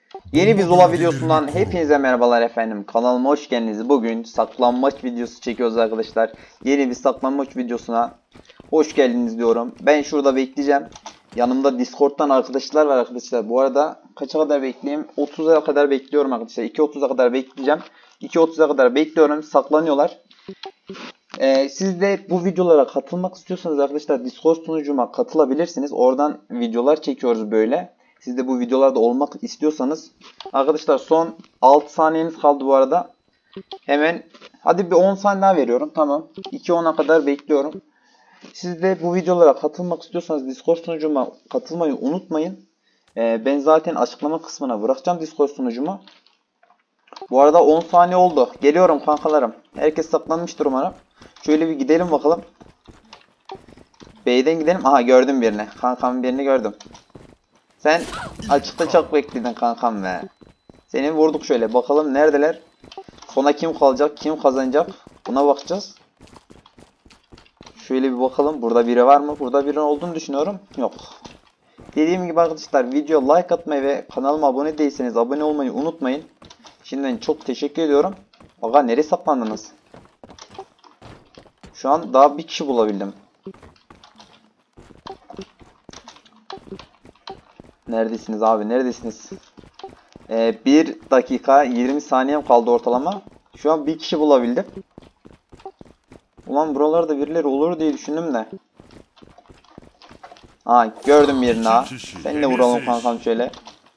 Yeni bir Zula videosundan hepinize merhabalar efendim. Kanalıma hoş geldiniz. Bugün saklanmaç videosu çekiyoruz arkadaşlar. Yeni bir saklanmaç videosuna hoş geldiniz diyorum. Ben şurada bekleyeceğim. Yanımda Discord'dan arkadaşlar var arkadaşlar. Bu arada kaça kadar bekleyeyim? 30'a kadar bekliyorum arkadaşlar. 2.30'a kadar bekleyeceğim. 2.30'a kadar bekliyorum. Saklanıyorlar. Siz de bu videolara katılmak istiyorsanız arkadaşlar Discord sunucuma katılabilirsiniz. Oradan videolar çekiyoruz böyle. Siz de bu videolarda olmak istiyorsanız arkadaşlar son 6 saniyeniz kaldı bu arada. Hemen hadi bir 10 saniye daha veriyorum. Tamam. 2.10'a kadar bekliyorum. Siz de bu videolara katılmak istiyorsanız Discord sunucuma katılmayı unutmayın. Ben zaten açıklama kısmına bırakacağım Discord sunucuma. Bu arada 10 saniye oldu. Geliyorum kankalarım. Herkes saklanmıştır umarım. Şöyle bir gidelim bakalım. B'den gidelim. Aha gördüm birini. Kankam birini gördüm. Sen açıkta çok bekledin kankam be. Seni vurduk şöyle. Bakalım neredeler? Sona kim kalacak? Kim kazanacak? Buna bakacağız. Şöyle bir bakalım. Burada biri var mı? Burada biri olduğunu düşünüyorum. Yok. Dediğim gibi arkadaşlar video like atmayı ve kanalıma abone değilseniz abone olmayı unutmayın. Şimdiden çok teşekkür ediyorum. Aga nereye saklandınız? Şu an daha bir kişi bulabildim. Neredesiniz abi? Neredesiniz? 1 dakika 20 saniyem kaldı ortalama. Şu an bir kişi bulabildim. Ulan buralarda birileri olur diye düşündüm de. Aa gördüm birini daha. Seninle vuralım kankam şöyle.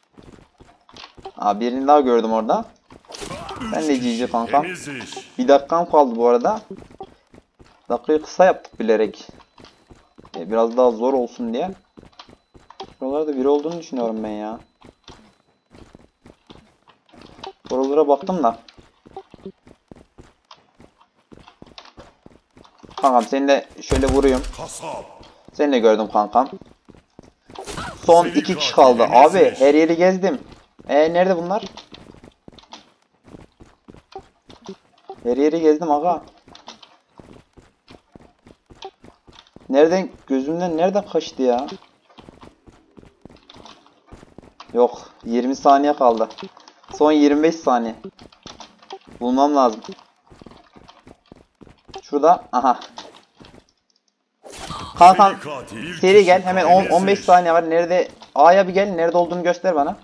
Aa birini daha gördüm orada. Sen de GG kankam. Bir dakikam kaldı bu arada. Dakikayı kısa yaptık bilerek. Biraz daha zor olsun diye. Buralarda biri olduğunu düşünüyorum ben ya. Oralara baktım da. Kankam seni de şöyle vurayım. Seni de gördüm kankam. Son 2 kişi kaldı. Abi her yeri gezdim. Nerede bunlar? Her yeri gezdim aga. Nereden gözümden nereden kaçtı ya? Yok 20 saniye kaldı. Son 25 saniye. Bulmam lazım. Şurada aha. Kankam seri gel hemen 15 saniye var. Nerede? A'ya bir gel. Nerede olduğunu göster bana.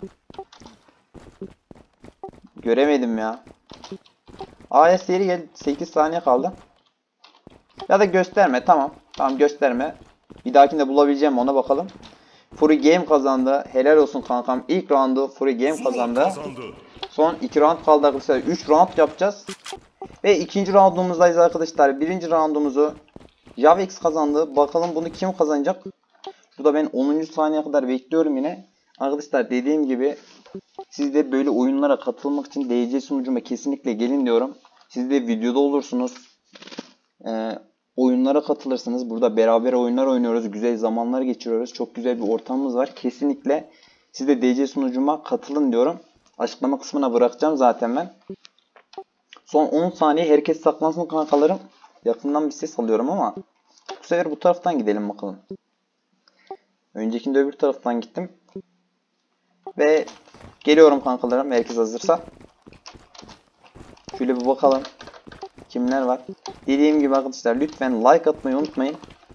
Göremedim ya. A'ya seri gel. 8 saniye kaldı. Ya da gösterme. Tamam. Tamam gösterme. Bir dahakinde bulabileceğim ona bakalım. Fury Game kazandı. Helal olsun kankam. İlk roundu Fury Game kazandı. Son 2 round kaldı arkadaşlar. 3 round yapacağız. Ve ikinci roundumuzdayız arkadaşlar. Birinci roundumuzu Javex kazandı. Bakalım bunu kim kazanacak? Burada ben 10. saniyeye kadar bekliyorum yine. Arkadaşlar dediğim gibi siz de böyle oyunlara katılmak için DC sunucuma kesinlikle gelin diyorum. Siz de videoda olursunuz. Oyunlara katılırsınız. Burada beraber oyunlar oynuyoruz. Güzel zamanlar geçiriyoruz. Çok güzel bir ortamımız var. Kesinlikle siz de DC sunucuma katılın diyorum. Açıklama kısmına bırakacağım zaten ben. Son 10 saniye herkes saklansın kankalarım. Yakından bir ses alıyorum ama bu sefer bu taraftan gidelim bakalım. Öncekinde öbür taraftan gittim. Ve geliyorum kankalarım herkes hazırsa. Şöyle bir bakalım. Kimler var? Dediğim gibi arkadaşlar lütfen like atmayı unutmayın.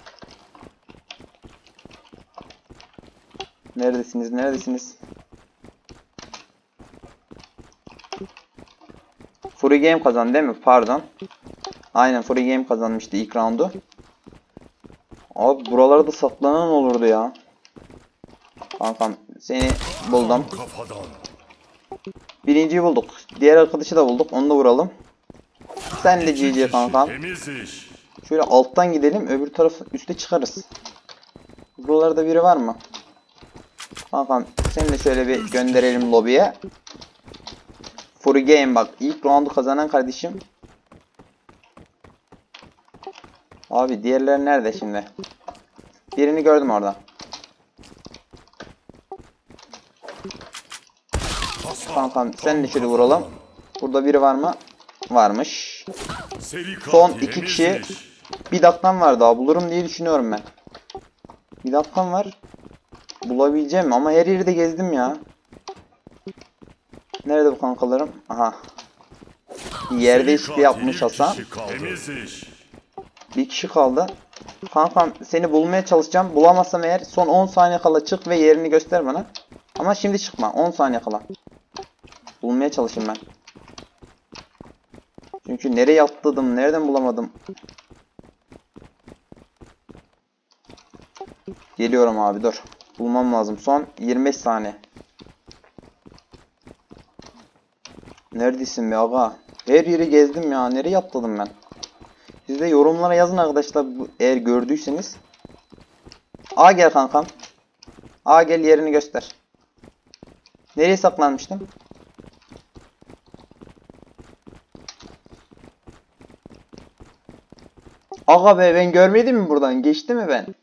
Neredesiniz? Neredesiniz? Fury Game kazandı değil mi? Pardon. Aynen Fury Game kazanmıştı ilk roundu. Abi buralarda saklanan olurdu ya. Kankam seni buldum. Birinciyi bulduk. Diğer arkadaşı da bulduk. Onu da vuralım. Sen de GG kankam. Şöyle alttan gidelim. Öbür tarafı üste çıkarız. Buralarda biri var mı? Kankam seni de şöyle bir gönderelim lobiye. Fury Game bak. İlk roundu kazanan kardeşim. Abi diğerleri nerede şimdi? Birini gördüm orada. Kankam sen de şöyle vuralım. Burada biri var mı? Varmış. Son 2 kişi. Bir dakikam var daha bulurum diye düşünüyorum ben. Bir dakikam var. Bulabileceğim ama her yeri de gezdim ya. Nerede bu kankalarım? Aha. Yer değişikliği yapmış Hasan. Bir kişi kaldı. Kankam seni bulmaya çalışacağım. Bulamazsam eğer son 10 saniye kala çık ve yerini göster bana. Ama şimdi çıkma. 10 saniye kala. Bulmaya çalışayım ben. Çünkü nereye atladım? Nereden bulamadım? Geliyorum abi dur. Bulmam lazım. Son 25 saniye. Neredesin be aga? Her yeri gezdim ya. Nereye atladım ben? Siz de yorumlara yazın arkadaşlar. Eğer gördüyseniz. A gel kankam. A gel yerini göster. Nereye saklanmıştım? Aga be ben görmedim mi buradan? Geçti mi ben?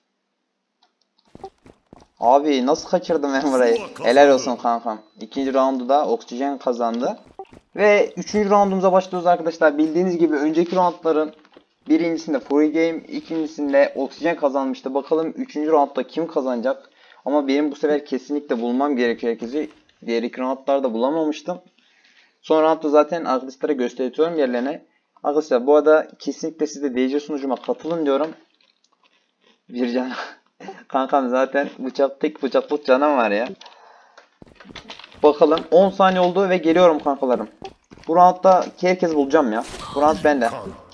Abi nasıl kaçırdım ben burayı? Helal olsun kankam. İkinci roundu da oksijen kazandı. Ve üçüncü roundumuza başlıyoruz arkadaşlar. Bildiğiniz gibi önceki roundların birincisinde free game, ikincisinde oksijen kazanmıştı. Bakalım üçüncü roundda kim kazanacak? Ama benim bu sefer kesinlikle bulmam gerekiyor herkesi. Diğer iki roundlarda bulamamıştım. Son roundda zaten arkadaşlara gösteriyorum yerlerine. Arkadaşlar bu arada kesinlikle siz de DC sunucuma katılın diyorum. Bir can. Kankam zaten tek bıçaklık canım var ya. Bakalım 10 saniye oldu ve geliyorum kankalarım. Bu roundda herkes bulacağım ya. Bu round bende.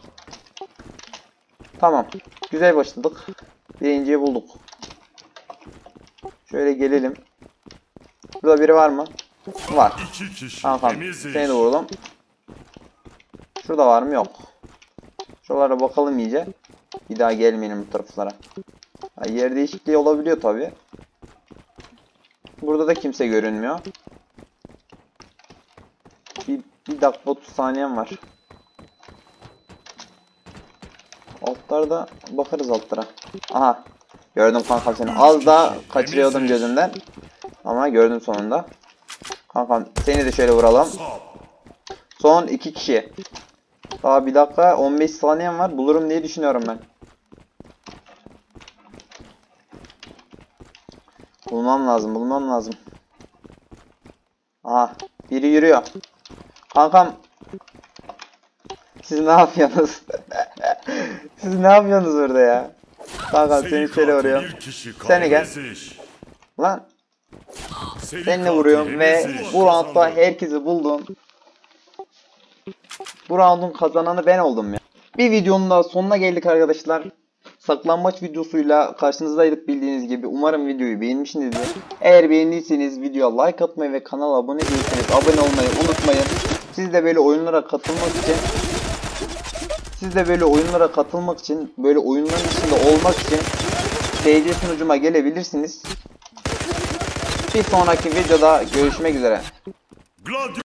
Tamam. Güzel başladık. Birinciyi bulduk. Şöyle gelelim. Burada biri var mı? Var. Kankam seni de vuralım. Şurada var mı? Yok. Şuralara bakalım iyice. Bir daha gelmeyelim bu taraflara. Yer değişikliği olabiliyor tabi. Burada da kimse görünmüyor. Bir dakika 30 saniyem var. Altlarda bakarız altlara. Aha. Gördüm kankam seni. Az da kaçırıyordum gözümden. Ama gördüm sonunda. Kankam seni de şöyle vuralım. Son 2 kişi. Daha bir dakika 15 saniyem var. Bulurum diye düşünüyorum ben. Bulmam lazım. Aha. Biri yürüyor. Kankam. Siz ne yapıyorsunuz? Siz ne yapıyorsunuz burada ya? Kankam seni şöyle vuruyorum. Seni gel. Lan. Seninle vuruyorum ve bu roundda herkesi buldum. Bu roundun kazananı ben oldum ya. Bir videonun da sonuna geldik arkadaşlar. Saklanmaç videosuyla karşınızdaydık bildiğiniz gibi. Umarım videoyu beğenmişsinizdir. Eğer beğendiyseniz videoya like atmayı ve kanala abone değilseniz abone olmayı unutmayın. Siz de böyle oyunlara katılmak için, böyle oyunların içinde olmak için DC sunucuma gelebilirsiniz. Bir sonraki videoda görüşmek üzere.